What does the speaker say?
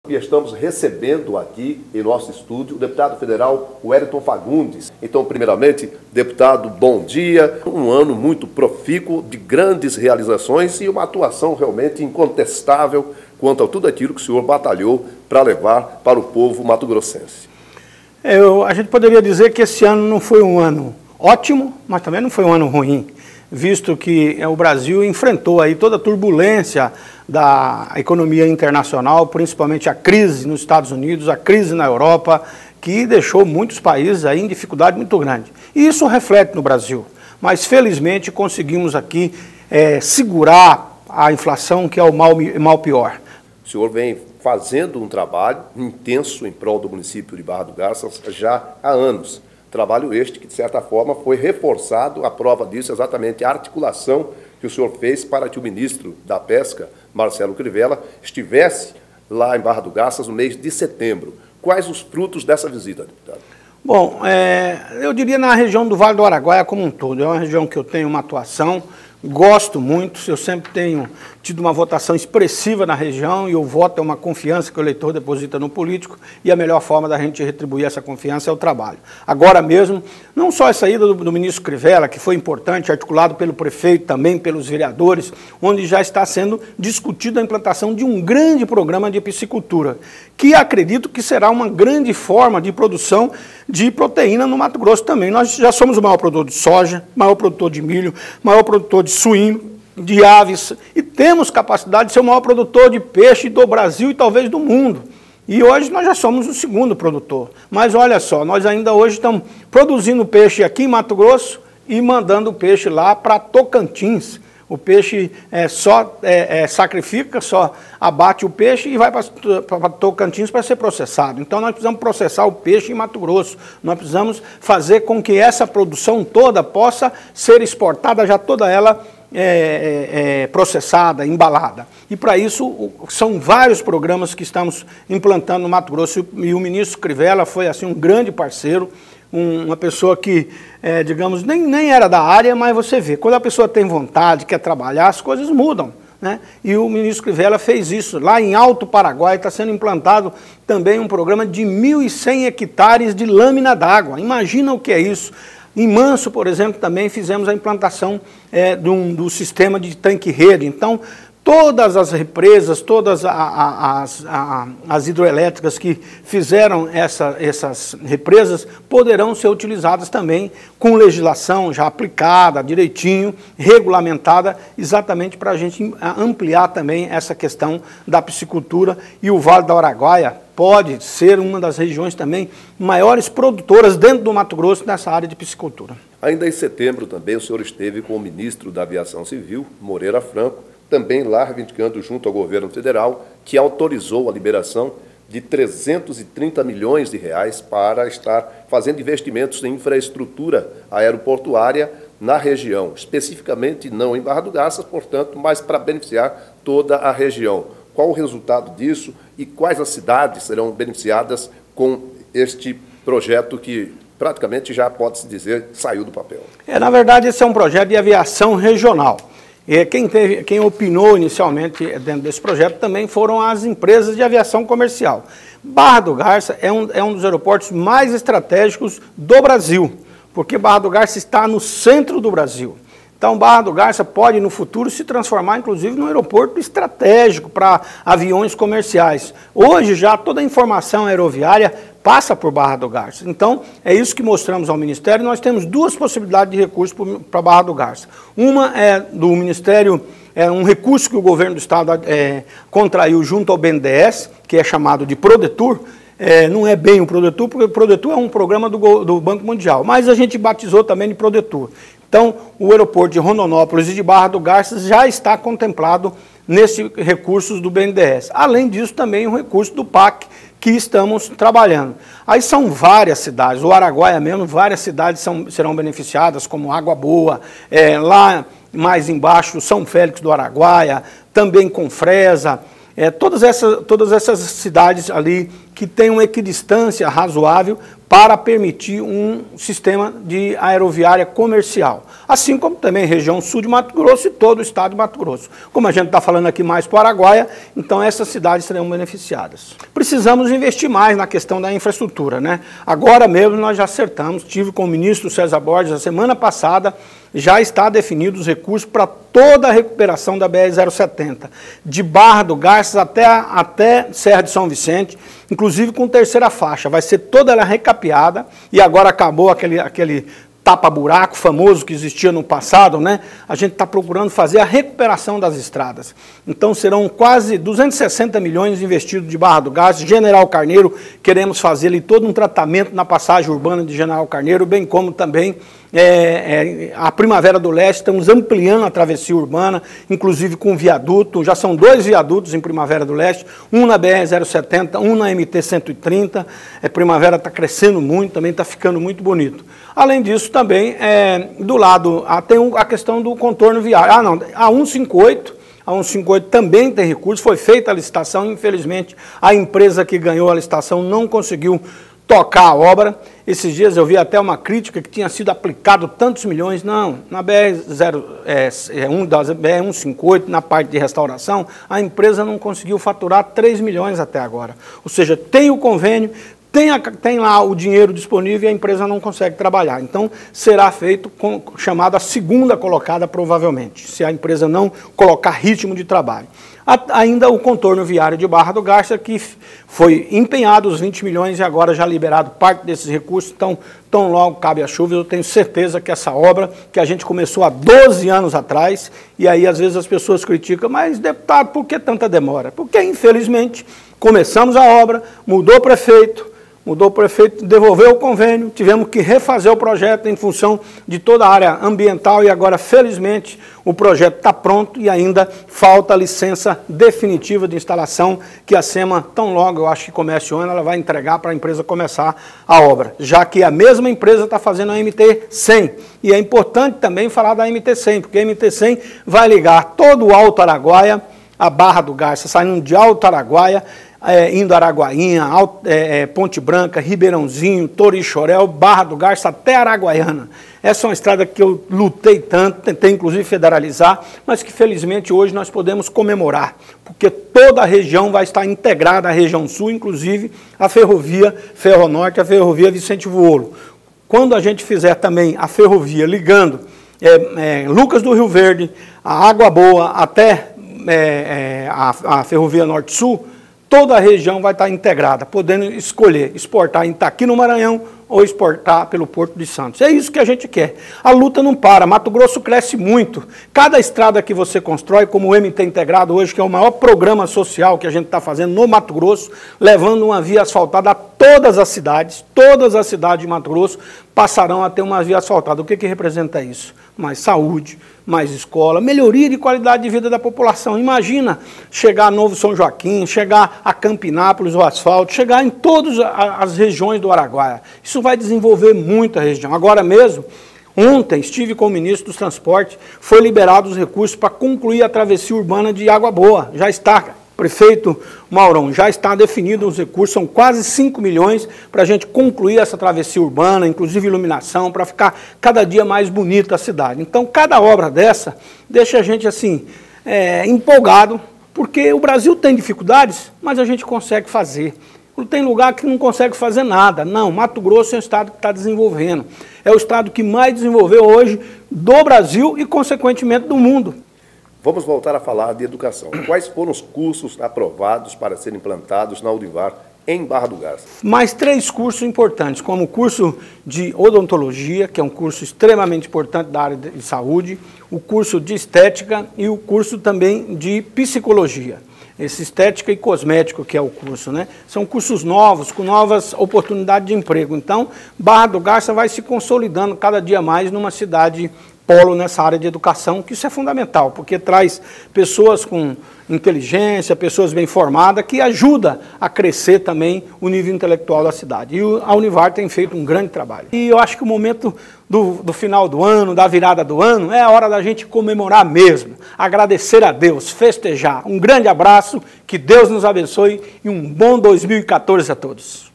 E estamos recebendo aqui em nosso estúdio o deputado federal Wellington Fagundes. Então, primeiramente, deputado, bom dia. Um ano muito profícuo, de grandes realizações e uma atuação realmente incontestável quanto a tudo aquilo que o senhor batalhou para levar para o povo mato-grossense. A gente poderia dizer que esse ano não foi um ano ótimo, mas também não foi um ano ruim, visto que o Brasil enfrentou aí toda a turbulência da economia internacional, principalmente a crise nos Estados Unidos, a crise na Europa, que deixou muitos países aí em dificuldade muito grande. E isso reflete no Brasil, mas felizmente conseguimos aqui segurar a inflação, que é o mal pior. O senhor vem fazendo um trabalho intenso em prol do município de Barra do Garças já há anos. Trabalho este que, de certa forma, foi reforçado, a prova disso exatamente a articulação que o senhor fez para que o ministro da Pesca, Marcelo Crivella, estivesse lá em Barra do Garças no mês de setembro. Quais os frutos dessa visita, deputado? Bom, eu diria na região do Vale do Araguaia como um todo. É uma região que eu tenho uma atuação, gosto muito, eu sempre tenho tido uma votação expressiva na região e o voto é uma confiança que o eleitor deposita no político e a melhor forma da gente retribuir essa confiança é o trabalho. Agora mesmo, não só a saída do ministro Crivella, que foi importante, articulado pelo prefeito, também pelos vereadores, onde já está sendo discutida a implantação de um grande programa de piscicultura, que acredito que será uma grande forma de produção de proteína no Mato Grosso também. Nós já somos o maior produtor de soja, maior produtor de milho, maior produtor de suíno, de aves, e temos capacidade de ser o maior produtor de peixe do Brasil e talvez do mundo. E hoje nós já somos o segundo produtor. Mas olha só, nós ainda hoje estamos produzindo peixe aqui em Mato Grosso e mandando o peixe lá para Tocantins. O peixe sacrifica, só abate o peixe e vai para Tocantins para ser processado. Então nós precisamos processar o peixe em Mato Grosso. Nós precisamos fazer com que essa produção toda possa ser exportada, já toda ela processada, embalada. E para isso são vários programas que estamos implantando no Mato Grosso e o ministro Crivella foi assim um grande parceiro, uma pessoa que, digamos, nem era da área, mas você vê, quando a pessoa tem vontade, quer trabalhar, as coisas mudam, né? E o ministro Crivella fez isso. Lá em Alto Paraguai está sendo implantado também um programa de 1.100 hectares de lâmina d'água. Imagina o que é isso. Em Manso, por exemplo, também fizemos a implantação do sistema de tanque-rede. Então, todas as represas, todas as hidroelétricas que fizeram essas represas poderão ser utilizadas também com legislação já aplicada, direitinho, regulamentada, exatamente para a gente ampliar também essa questão da piscicultura. E o Vale do Araguaia pode ser uma das regiões também maiores produtoras dentro do Mato Grosso nessa área de piscicultura. Ainda em setembro também o senhor esteve com o ministro da Aviação Civil, Moreira Franco, também lá reivindicando junto ao governo federal, que autorizou a liberação de 330 milhões de reais para estar fazendo investimentos em infraestrutura aeroportuária na região, especificamente não em Barra do Garças, portanto, mas para beneficiar toda a região. Qual o resultado disso e quais as cidades serão beneficiadas com este projeto que praticamente já pode-se dizer saiu do papel? Na verdade, esse é um projeto de aviação regional. E quem opinou inicialmente dentro desse projeto também foram as empresas de aviação comercial. Barra do Garças é um dos aeroportos mais estratégicos do Brasil, porque Barra do Garças está no centro do Brasil. Então, Barra do Garças pode, no futuro, se transformar, inclusive, num aeroporto estratégico para aviões comerciais. Hoje, já toda a informação aeroviária passa por Barra do Garças. Então, é isso que mostramos ao Ministério. Nós temos duas possibilidades de recurso para Barra do Garças. Uma é do Ministério, um recurso que o governo do Estado contraiu junto ao BNDES, que é chamado de Prodetur. Não é bem o Prodetur, porque o Prodetur é um programa do Banco Mundial, mas a gente batizou também de Prodetur. Então, o aeroporto de Rondonópolis e de Barra do Garças já está contemplado nesses recursos do BNDES. Além disso, também o recurso do PAC, que estamos trabalhando. Aí são várias cidades, o Araguaia mesmo, várias cidades serão beneficiadas, como Água Boa, lá mais embaixo, São Félix do Araguaia, também Confresa, todas essas cidades ali que têm uma equidistância razoável para permitir um sistema de aeroviária comercial. Assim como também região sul de Mato Grosso e todo o estado de Mato Grosso. Como a gente está falando aqui mais para o Araguaia, então essas cidades serão beneficiadas. Precisamos investir mais na questão da infraestrutura, né? Agora mesmo nós já acertamos, tive com o ministro César Borges a semana passada, já está definido os recursos para toda a recuperação da BR-070, de Barra do Garças até Serra de São Vicente, inclusive com terceira faixa. Vai ser toda ela recapeada e agora acabou aquele tapa-buraco famoso que existia no passado, né? A gente está procurando fazer a recuperação das estradas. Então serão quase 260 milhões investidos de Barra do Garças, General Carneiro, queremos fazer ali todo um tratamento na passagem urbana de General Carneiro, bem como também a Primavera do Leste, estamos ampliando a travessia urbana, inclusive com viaduto, já são 2 viadutos em Primavera do Leste, um na BR-070, um na MT-130, Primavera está crescendo muito, também está ficando muito bonito. Além disso, também, do lado, tem a questão do contorno viário. A 158, a 158 também tem recursos, foi feita a licitação, infelizmente a empresa que ganhou a licitação não conseguiu tocar a obra. Esses dias eu vi até uma crítica que tinha sido aplicado tantos milhões. Não, na BR-158, na parte de restauração, a empresa não conseguiu faturar 3 milhões até agora. Ou seja, tem o convênio, tem lá o dinheiro disponível e a empresa não consegue trabalhar. Então, será feito com chamada segunda colocada, provavelmente, se a empresa não colocar ritmo de trabalho. Ainda o contorno viário de Barra do Garças, que foi empenhado os 20 milhões e agora já liberado parte desses recursos, então, tão logo cabe a chuva, eu tenho certeza que essa obra, que a gente começou há 12 anos atrás, e aí às vezes as pessoas criticam, mas deputado, por que tanta demora? Porque, infelizmente, começamos a obra, mudou o prefeito, devolveu o convênio, tivemos que refazer o projeto em função de toda a área ambiental e agora, felizmente, o projeto está pronto e ainda falta a licença definitiva de instalação que a SEMA, tão logo, eu acho que comece o ano, ela vai entregar para a empresa começar a obra, já que a mesma empresa está fazendo a MT-100. E é importante também falar da MT-100, porque a MT-100 vai ligar todo o Alto Araguaia, a Barra do Garças, saindo de Alto Araguaia, indo Araguainha, Ponte Branca, Ribeirãozinho, Torixoréu, Barra do Garças até Araguaiana. Essa é uma estrada que eu lutei tanto, tentei inclusive federalizar, mas que felizmente hoje nós podemos comemorar, porque toda a região vai estar integrada à região sul, inclusive a ferrovia Ferronorte, a ferrovia Vicente Vuolo. Quando a gente fizer também a ferrovia ligando Lucas do Rio Verde, a Água Boa até a ferrovia Norte-Sul, toda a região vai estar integrada, podendo escolher exportar em Itaqui, no Maranhão, ou exportar pelo Porto de Santos. É isso que a gente quer. A luta não para. Mato Grosso cresce muito. Cada estrada que você constrói, como o MT Integrado hoje, que é o maior programa social que a gente está fazendo no Mato Grosso, levando uma via asfaltada a todas as cidades de Mato Grosso passarão a ter uma via asfaltada. O que representa isso? Mais saúde, mais escola, melhoria de qualidade de vida da população. Imagina chegar a Novo São Joaquim, chegar a Campinápolis, o asfalto, chegar em todas as regiões do Araguaia. Isso vai desenvolver muito a região. Agora mesmo, ontem estive com o ministro dos Transportes, foi liberado os recursos para concluir a travessia urbana de Água Boa. Já está, prefeito Maurão, já está definido os recursos, são quase 5 milhões para a gente concluir essa travessia urbana, inclusive iluminação, para ficar cada dia mais bonita a cidade. Então, cada obra dessa deixa a gente assim, empolgado, porque o Brasil tem dificuldades, mas a gente consegue fazer. Tem lugar que não consegue fazer nada. Não, Mato Grosso é um estado que está desenvolvendo. É o estado que mais desenvolveu hoje do Brasil e, consequentemente, do mundo. Vamos voltar a falar de educação. Quais foram os cursos aprovados para serem implantados na Univar em Barra do Garças? Mais 3 cursos importantes, como o curso de odontologia, que é um curso extremamente importante da área de saúde, o curso de estética e o curso também de psicologia. Esse estética e cosmético, que é o curso, né? São cursos novos, com novas oportunidades de emprego. Então, Barra do Garças vai se consolidando cada dia mais numa cidade polo nessa área de educação, que isso é fundamental, porque traz pessoas com inteligência, pessoas bem formadas, que ajuda a crescer também o nível intelectual da cidade. E a Univar tem feito um grande trabalho. E eu acho que o momento do final do ano, da virada do ano, é a hora da gente comemorar mesmo, agradecer a Deus, festejar. Um grande abraço, que Deus nos abençoe e um bom 2014 a todos.